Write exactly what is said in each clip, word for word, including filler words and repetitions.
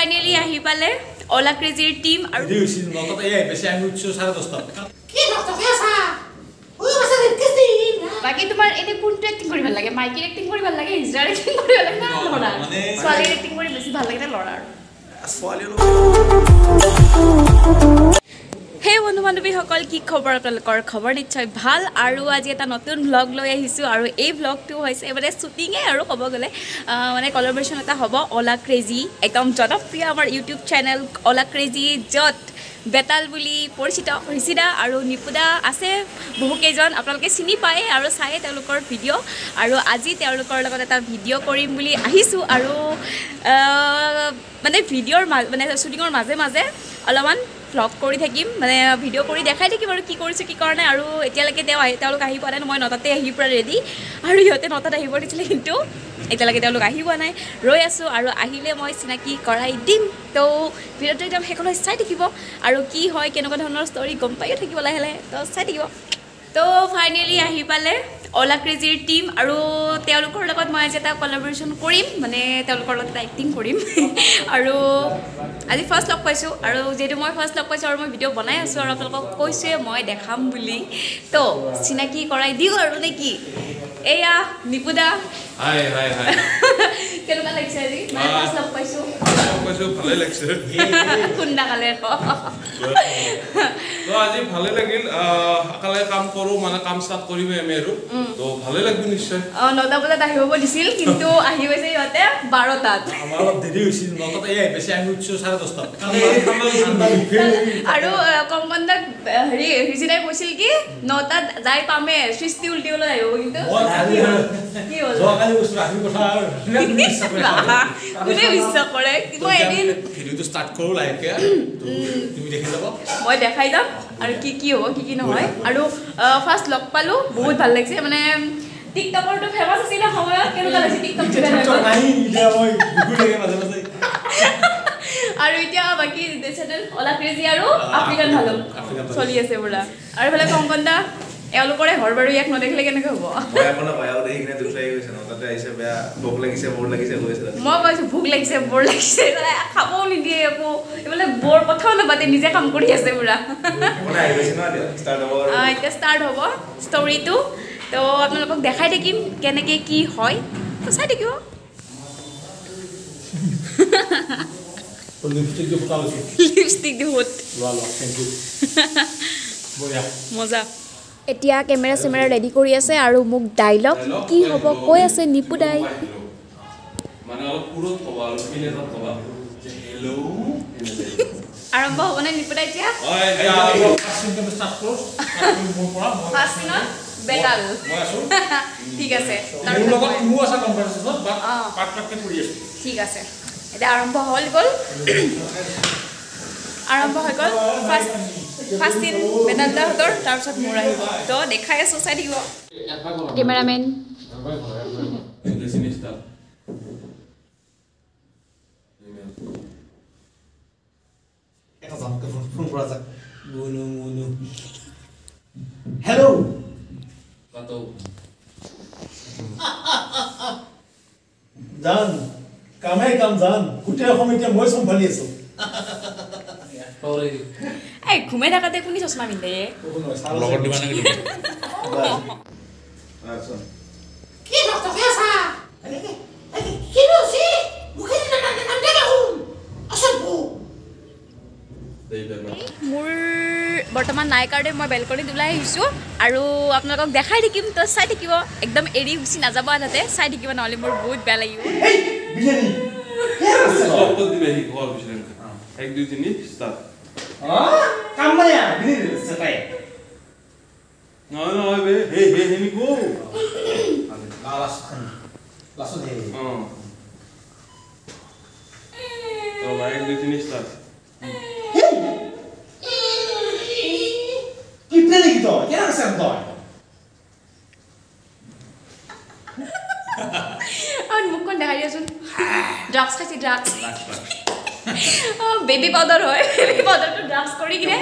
Finally আহি পালে অলা ক্ৰেজিৰ team আৰু দিউছিল নতত এই বেছি আমি উঠছো সাড়ে দশটা কি ডক্টর পেছা ওই মাসে কিস্তিন বাকি তোমাৰ এনে কোনটো এক্টিং কৰি ভাল লাগে মাইকিৰ এক্টিং কৰি ভাল লাগে হিজৰাৰ এক্টিং কৰি ভাল লাগে না লৰা মানে ছোৱালীৰ এক্টিং কৰি বেছি ভাল লাগে না লৰাৰ ছোৱালীৰ হে বন্ধু বান্ধৱী সকল কি খবৰ আপোনালোকৰ খবৰ নিশ্চয় ভাল আৰু আজি এটা নতুন ব্লগ লৈ আহিছোঁ আৰু এই ব্লগটো হৈছে মানে শ্বুটিঙে আৰু ক'ব গ'লে মানে কলাবৰেশ্যন এটা হ'ব অলা ক্ৰেজি একদম জনপ্ৰিয় আমাৰ ইউটিউব চেনেল অলা ক্ৰেজি য'ত বেতাল বুলি পৰিচিত ঋষিদা আৰু নিপুদা আছে বহুকেইজন আপোনালোকে চিনি পায় আৰু চায় তেওঁলোকৰ ভিডিঅ' আৰু আজি তেওঁলোকৰ লগত এটা ভিডিঅ' কৰিম বুলি আহিছোঁ আৰু মানে ভিডিঅ'ৰ মানে শ্বুটিঙৰ মাজে মাজে অলপমান ব্লগ কৰি থাকিম মানে ভিডিঅ' কৰি দেখাই থাকিম আৰু কি কৰিছোঁ কি কৰা নাই আৰু এতিয়ালৈকে তেওঁ আহি তেওঁলোক আহি পোৱা নাই মই নটাতে আহি পৰা ৰেডি আৰু সিহঁতে নটাত আহিব দিছিলে কিন্তু এতিয়ালৈকে তেওঁলোক আহি পোৱা নাই ৰৈ আছোঁ আৰু আহিলে মই চিনাকি কৰাই দিম তো ভিডিঅ'টো একদম শেষলৈ চাই থাকিব আৰু কি হয় কেনেকুৱা ধৰণৰ ষ্টৰি গম পায়ো থাকিব লাহে লাহে তো চাই থাকিব তো ফাইনেলি আহি পালে অলা ক্ৰেজিৰ টিম আৰু তেওঁলোকৰ লগত মই আজি এটা কলাবৰেশ্যন কৰিম মানে তেওঁলোকৰ লগত এটা এক্টিং কৰিম আৰু আজি ফাৰ্ষ্ট লগ পাইছোঁ আৰু যিহেতু মই ফাৰ্ষ্ট লগ পাইছোঁ আৰু মই ভিডিঅ' বনাই আছোঁ আৰু আপোনালোকক কৈছোঁৱে মই দেখাম বুলি তো চিনাকি কৰাই দিওঁ আৰু নে কি এয়া নিপুদা হাই হাই হাই কেনেকুৱা লাগিছে আজি মই ফাৰ্ষ্ট লগ পাইছোঁ কৈছোঁ ভালে লাগিছে খুন্দা কালে তো আজি ভালে লাগিল আকালে কাম কৰোঁ মানে কাম ষ্টাৰ্ট কৰিমেই আমি আৰু তো ভালে লাগিব নিশ্চয় অঁ নটা বজাত আহিব দিছিল কিন্তু আহি গৈছে সিহঁতে বাৰটাত আমাৰ অলপ দেৰি হৈছিল নতত এই বেছি আমি উঠছো সাড়ে দশটা আৰু কম্পাউণ্ডাক হেৰি ঋষিদাই কৈছিল কি নটাত যাই পামে সৃষ্টি উল্টি ওলাই আহিব কিন্তু কি হ'ল যোৱাকালি বস্তু ৰাখি কথা কোনে বিশ্বাস কৰে মই এদিন ভিডিঅ'টো ষ্টাৰ্ট কৰোঁ লাহেকৈ তুমি দেখি যাব মই দেখাই যাম আৰু কি কি হ'ব কি কি নহয় আৰু ফাৰ্ষ্ট লগ পালোঁ বহুত ভাল লাগিছে মানে টিকটকৰটো ফেমাছ আছিলে সময়ত কেনেকুৱা লাগিছে টিকটকটো আৰু এতিয়া বাকী চেনেল অলা ক্ৰেজি আৰু আফ্ৰিকান ভালুক চলি আছে পুৰা আৰু এইফালে কংকনদা এওঁলোকৰে ঘৰ বাৰু ইয়াক নেদেখিলে কেনেকৈ হ'ব মই কৈছোঁ ভোক লাগিছে বৰ লাগিছে খাবও নিদিয়ে একো এইফালে বৰ কথাও নাপাতে নিজে কাম কৰি আছে পুৰা এতিয়া ষ্টাৰ্ট হ'ব ষ্টৰিটো তো আপোনালোকক দেখাই থাকিম কেনেকৈ কি হয় তো চাই থাকিব লিপষ্টিক দি হোট মজা এতিয়া কেমেৰা চেমেৰা ৰেডি কৰি আছে আৰু মোক ডাইলগ কি হ'ব কৈ আছে নিপুদাই আৰম্ভ হ'বনে নিপুদাই এতিয়া বেতাল ঠিক আছে ঠিক আছে এতিয়া আৰম্ভ হ'ল গ'ল আৰম্ভ হৈ গ'ল ফাৰ্ষ্ট ফাৰ্ষ্ট দিন বেতালদাহঁতৰ তাৰপিছত মোৰ আহিব তো দেখাই আছোঁ চাই থাকিব কেমেৰামেন হেল্ল' জান কামে কাম জান গোটেই অসম এতিয়া মই চম্ভালি আছো এই ঘুমাই থাকাতে কোনে চশমা পিন্ধে কি ডক্টর পেছা কি নুসি মুখে না না না দেখুন আসল বু মোৰ বৰ্তমান নাই কাৰণে মই বেলকনিত ওলাই আহিছোঁ আৰু আপোনালোকক দেখাই থাকিম তো চাই থাকিব একদম এৰি গুচি নাযাব তাতে চাই থাকিব নহ'লে মোৰ বহুত বেয়া লাগিব এক দুই তিনি ষ্টাৰ্ট কাম নাই বিনি সেটাই নহয় নহয় বে হে হে হেমি গো লালাস খান লাসো দে অঁ তো এক দুই তিনি ষ্টাৰ্ট কি প্লেনে কি তো কেন আছে তো আৰু মুখখন দেখাই দিয়াচোন ড্ৰাগছ খাইছে ড্ৰাগছ বেবি পাউডাৰ হয় বেবি পাউডাৰটো ড্ৰাগছ কৰি কিনে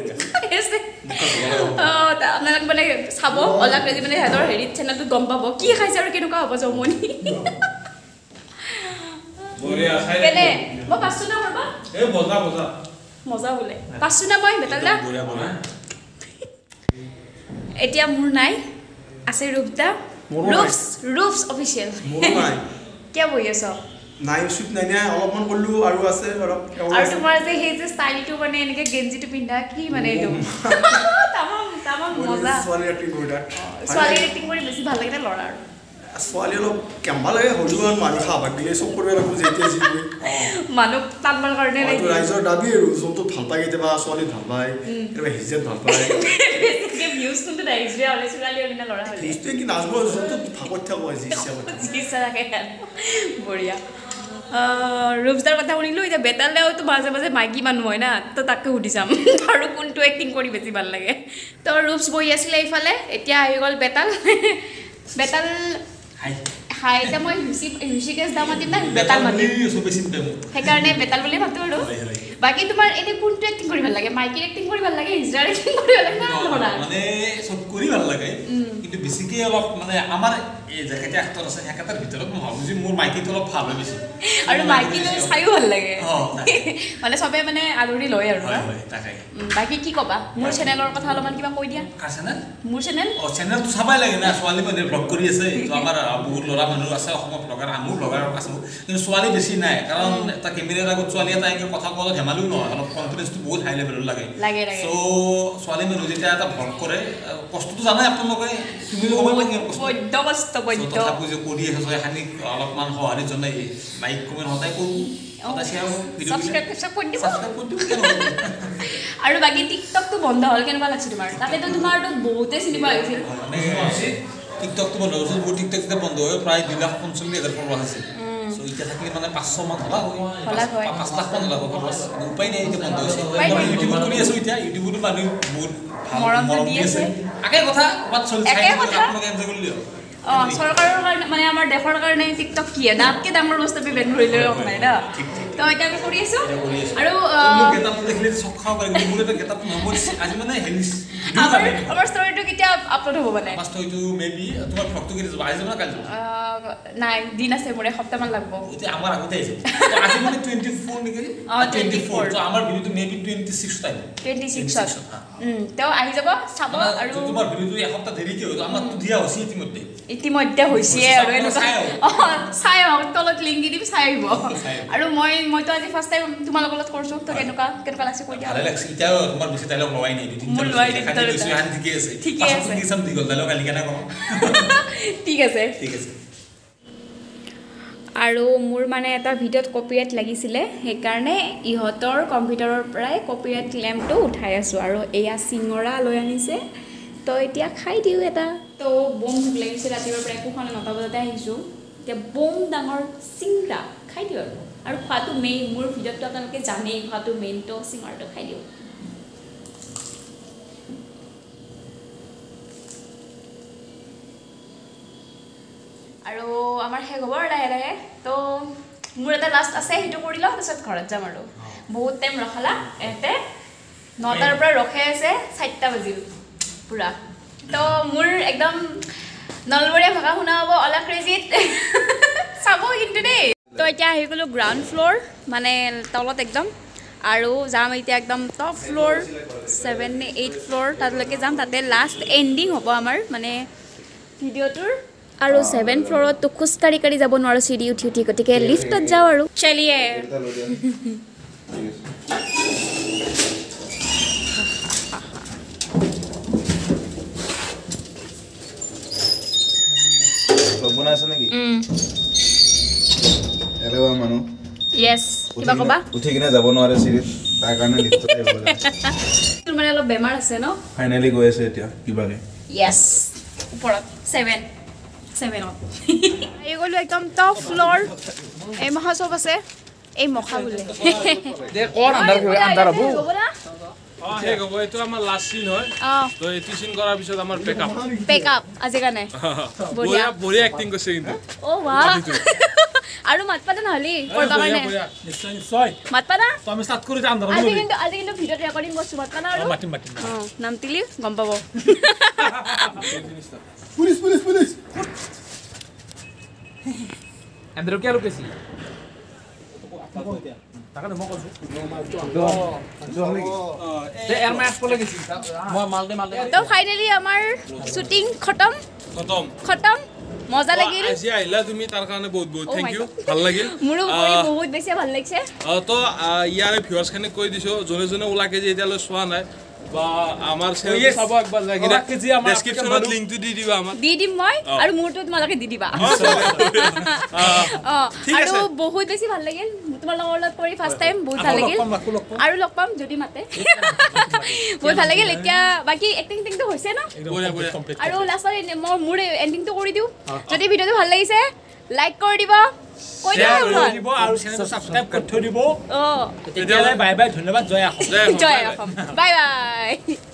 আপোনালোক মানে চাব অলা ক্ৰেজি মানে সিহঁতৰ হেৰিত চেনেলটোত গম পাব কি খাইছে আৰু কেনেকুৱা হ'ব জমনি বঢ়িয়া চাই কেনে মই পাঁচশ না কৰবা এই বজা বজা মজা বোলে পাঁচশ না মই বেতাল দা বঢ়িয়া বঢ়িয়া এতিয়া মোৰ নাই আছে ৰূপদা ৰূপস ৰূপস অফিচিয়েল মোৰ নাই কিয় বহি আছ নাই শুট নাই নাই অলপমান কল্লু আৰু আছে অলপ আৰু তোমাৰ যে সেই যে ষ্টাইলটো মানে এনেকে গেঞ্জিটো পিন্ধা কি মানে এইটো তামাম তামাম মজা ছোৱালী এক্টিং কৰি তাত ছোৱালী এক্টিং কৰি বেছি ভাল লাগে ল'ৰা আৰু ছোৱালী অলপ কেম্বা লাগে হলিউড মানুহ খাব দিলে চব কৰিব লাগিব যেতিয়া যি মানুহ টানবাৰ কাৰণে নাই এইটো ৰাইজৰ দাবী আৰু যোনটো ভাল পায় কেতিয়াবা ছোৱালী ভাল পায় কেতিয়াবা হিজেত ভাল পায় বেছিকে ভিউজ কোনটো ডাইৰেক্ট হ'লে ছোৱালী হ'লে না ল'ৰা হ'লে হিজটোৱে কি নাচব যোনটো ভাগত থাক যি ইচ্ছা কৰে যি ইচ্ছা থাকে বঢ়িয়া ৰূপসদাৰ কথা শুনিলোঁ এতিয়া বেতালেওতো মাজে মাজে মাইকী মানুহ হয় না তো তাকে সুধি চাম আৰু কোনটো এক্টিং কৰি বেছি ভাল লাগে তো ৰূপস বহি আছিলে এইফালে এতিয়া আহি গ'ল বেতাল বেতাল হাই এতিয়া মই ঋষিকেশ দা মাতিম না বেতাল মাতিম সেইকাৰণে বেতাল বুলি মাতো আৰু বাকী তোমাৰ এনে কোনটো এক্টিং কৰি ভাল লাগে মাইকীৰ এক্টিং কৰি ভাল লাগে হিজৰাৰ এক্টিং কৰি ভাল লাগে না ল'ৰা মানে চব কৰি ভাল লাগে কিন্তু বেছিকৈ অলপ মানে আমাৰ এই যেকেইটা এক্টৰ আছে সেকেইটাৰ ভিতৰত মই ভাবোঁ যে মোৰ মাইকীটো অলপ ভাল হয় বেছি আৰু মাইকীটো চাইও ভাল লাগে মানে চবে মানে আদৰি লয় আৰু তাকে বাকী কি ক'বা মোৰ চেনেলৰ কথা অলপমান কিবা কৈ দিয়া কাৰ চেনেল মোৰ চেনেল অঁ চেনেলটো চাবাই লাগে না ছোৱালী মানুহে ব্লগ কৰি আছে তো আমাৰ বহুত ল'ৰা মানুহ আছে অসমত ব্লগাৰ মোৰ ব্লগাৰ আছোঁ কিন্তু ছোৱালী বেছি নাই কাৰণ এটা কেমেৰাৰ আগত ছোৱালী এটা এনেকৈ কথা কোৱা ধেমালিও নহয় অলপ কনফিডেন্সটো বহুত হাই লেভেলৰ লাগে লাগে লাগে চ' ছোৱালী মানুহ যেতিয়া এটা ব্লগ কৰে কষ্টটো জানাই আপোনালোকে তুমি বৈদ্য কষ্ট বৈদ্য তথাপিও যে কৰি আছে এখানি অলপমান সঁহাৰি জনাই লাইক কমেণ্ট সদায় কৰোঁ সদায় শ্বেয়াৰ আৰু বাকী টিকটকটো বন্ধ হ'ল কেনেকুৱা লাগছে তোমাৰ তাতেতো তোমাৰতো বহুতে চিনেমা আহিছিল টিকটকটো বন্ধ হৈছিল মোৰ টিকটক যেতিয়া বন্ধ হৈ প্ৰায় দুই লাখ পঞ্চল্লিছ হাজাৰ ফলোৱাৰ আছিল চ' এতিয়া থাকিলে মানে পাঁচশ মান হ'লা পাঁচ লাখ মান হ'লা ফলোৱাৰ্ছ উপায় নাই এতিয়া বন্ধ হৈছে ইউটিউবত কৰি আছোঁ এতিয়া ইউটিউবতো মানুহ বহুত মৰম দি আছে একে কথা ক'ৰবাত চলি চাই আপোনালোকে এনজয় কৰি দিয়ক অঁ চৰকাৰৰ কাৰণে মানে আমাৰ দেশৰ কাৰণে টিকটক কি দাঁতকৈ ডাঙৰ বস্তু আমি বেন ধৰিলে কথা নাই ন তো এতিয়া আমি কৰি আছোঁ আৰু আমাৰ আমাৰ ষ্টৰিটো কেতিয়া আপলোড হ'ব মানে নাই দিন আছে মোৰ এসপ্তাহমান লাগিব আমাৰ আগতে আহিছে আজি মানে টুৱেণ্টি ফ'ৰ নেকি অঁ টুৱেণ্টি ফ'ৰ আমাৰ ভিডিঅ'টো maybe twenty six time twenty ছিক্সত তেওঁ আহি যাব চাব আৰু তোমাৰ ভিডিঅ'টো এসপ্তাহ দেৰিকৈ হৈ আমাৰতো দিয়া হৈছে ইতিমধ্যে ইতিমধ্যে হৈছে আৰু এনেকুৱা অঁ চাই আহক তলত লিংক দি দিম চাই আহিব আৰু মই মইতো আজি ফাৰ্ষ্ট টাইম তোমালোকৰ লগত কৰিছোঁ তো কেনেকুৱা কেনেকুৱা লাগছে কৈ দিয়া ভালে লাগছে এতিয়াও তোমাৰ বেছি ডাইলগ লোৱাই নাই মোৰ লোৱাই নাই ঠিকে আছে ঠিকে আছে ডাইলগ কালি কেনে কওঁ ঠিক আছে ঠিক আছে আৰু মোৰ মানে এটা ভিডিঅ'ত কপিৰাইট লাগিছিলে সেইকাৰণে ইহঁতৰ কম্পিউটাৰৰ পৰাই কপিৰাইট ক্লেমটো উঠাই আছোঁ আৰু এয়া চিঙৰা লৈ আনিছে তো এতিয়া খাই দিওঁ এটা তো বম ভোক লাগিছে ৰাতিপুৱাৰ পৰা একো খোৱা নটা বজাতে আহিছোঁ এতিয়া বম ডাঙৰ চিংৰা খাই দিওঁ আৰু আৰু খোৱাটো মেইন মোৰ ভিডিঅ'টো আপোনালোকে জানেই খোৱাটো মেইন তো চিঙৰাটো খাই দিওঁ আৰু আমাৰ শেষ হ'ব আৰু লাহে লাহে তো মোৰ এটা লাষ্ট আছে সেইটো কৰি লওঁ তাৰপিছত ঘৰত যাম আৰু বহুত টাইম ৰখালা এতে নটাৰ পৰা ৰখাই আছে চাৰিটা বাজিল পুৰা তো মোৰ একদম নলবৰীয়া ভাষা শুনা হ'ব অলা ক্ৰেজিত চাব কিন্তু দেই তো এতিয়া আহি গ'লোঁ গ্ৰাউণ্ড ফ্ল'ৰ মানে তলত একদম আৰু যাম এতিয়া একদম টপ ফ্ল'ৰ ছেভেন নে এইট ফ্ল'ৰ তালৈকে যাম তাতে লাষ্ট এণ্ডিং হ'ব আমাৰ মানে ভিডিঅ'টোৰ আৰু ছেভেন ফ্ল'ৰততো খোজকাঢ়ি কাঢ়ি যাব নোৱাৰোঁ চিৰি উঠি উঠি গতিকে লিফ্টত যাওঁ আৰু চলিয়ে বনাইছে নেকি এলেৱা মানুহ য়েছ কিবা ক'বা উঠি কিনে যাব নোৱাৰে চিৰিত তাৰ কাৰণে লিফ্টত আহিব লাগে তোৰ মানে অলপ বেমাৰ আছে ন ফাইনেলি গৈ আছে এতিয়া কিবাকে য়েছ ওপৰত ছেভেন ছেভেনত আহি গ'লোঁ একদম টপ ফ্ল'ৰ এই মখা চব আছে এই মখা বোলে অঁ শেষ হ'ব এইটো আমাৰ লাষ্ট চিন হয় অঁ তো এইটো চিন কৰাৰ পিছত আমাৰ পেকআপ পেকআপ আজিৰ কাৰণে বঢ়িয়া বঢ়িয়া এক্টিং কৰিছে কিন্তু অ' ৱাহ আৰু মাত পাতা নহ'লি কৰিব কাৰণে নিশ্চয় নিশ্চয় মাত পাতা তো আমি ষ্টাৰ্ট কৰি যাম আজি কিন্তু আজি কিন্তু ভিডিঅ'ত ৰেকৰ্ডিং কৰিছোঁ মাত পাতা আৰু মাতিম মাতিম অঁ নাম তিলি গম পাব पुलिस पुलिस पुलिस अंदर क्या रुके सी তাকে মই কৈছো এয়াৰ মাছ পলে গেছি মই মালদে মালদে তো ফাইনালি আমাৰ শ্বুটিং খতম খতম খতম মজা লাগিল আজি আহিলা তুমি তাৰ কাৰণে বহুত বহুত Oh thank my you God. ভাল লাগিল মোৰো কৰি বহুত বেছি ভাল লাগিছে আহ, তো আহ, ইয়াৰে ভিউৱাৰ্ছ খিনিক কৈ দিছো যোনে যোনে ওলাকে যে এতিয়ালৈ চোৱা নাই বা আমাৰ চেনেল yes. চাব একবাৰ লাগিলে ওলাকে যি আমাৰ ডেসক্ৰিপচনত African লিংকটো দি দিবা আমাক দি দিম মই অ। আৰু মোৰটো তোমালোকে দি দিবা আহ, অ ঠিক আৰু আছে। বহুত বেছি ভাল লাগিল তোমালোকৰ লগত কৰি ফাৰ্ষ্ট টাইম বহুত ভাল লাগিল আৰু লগ পাম যদি মাতে বহুত ভাল লাগিল এতিয়া বাকী এক্টিং টিংটো হৈছে ন বঢ়িয়া বঢ়িয়া আৰু লাষ্টত মই মোৰ এণ্ডিংটো কৰি দিওঁ যদি ভিডিঅ'টো ভাল লাগিছে লাইক কৰি দিব কৈ দিব কৰি দিব আৰু চেনেলটো সাবস্ক্ৰাইব কৰি থৈ দিব অ তেতিয়ালৈ বাই বাই ধন্যবাদ জয় আহক জয় অসম। জয় অসম বাই বাই